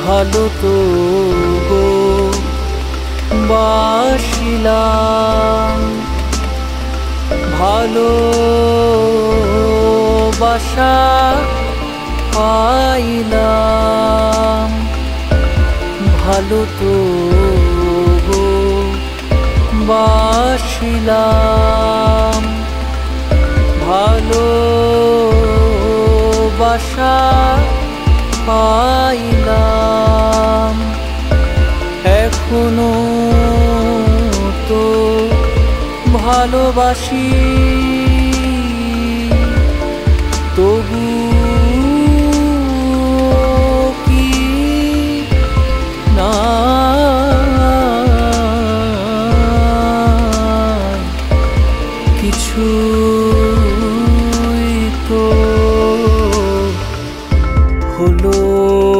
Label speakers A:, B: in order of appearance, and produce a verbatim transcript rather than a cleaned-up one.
A: ভালো তো গো বাসিলাম, ভালো বাসা পাইলাম, ভালো তো গো বাসিলাম, ভালো বাসা পাইলাম। এখনো তো ভালোবাসি, তবু কি না কিছুই তো হলো।